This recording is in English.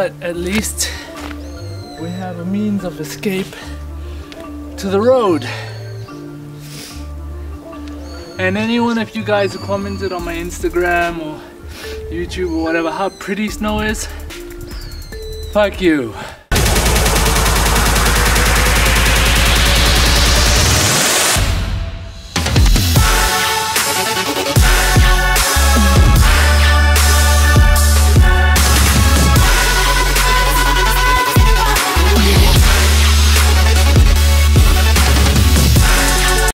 but at least we have a means of escape to the road. And anyone of you guys who commented on my Instagram or YouTube or whatever how pretty snow is, fuck you.